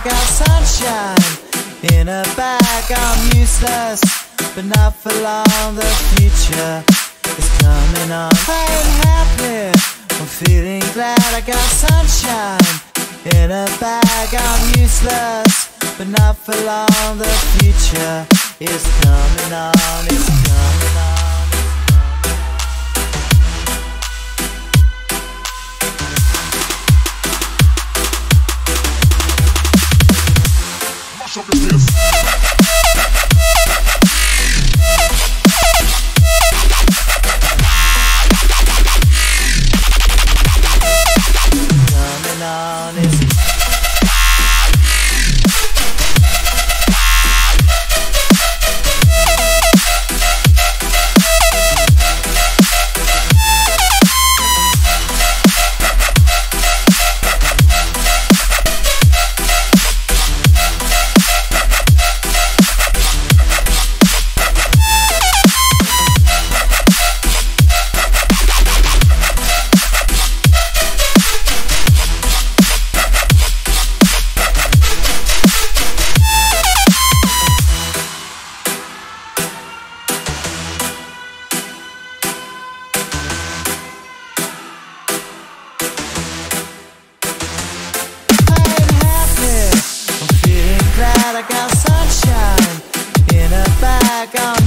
got sunshine in a bag. I'm useless, but not for long. The future is coming on. I ain't happy, I'm feeling glad. I got sunshine in a bag. I'm useless, but not for long. The future is coming on. It's coming on. Coming on, it's I got sunshine in a bag.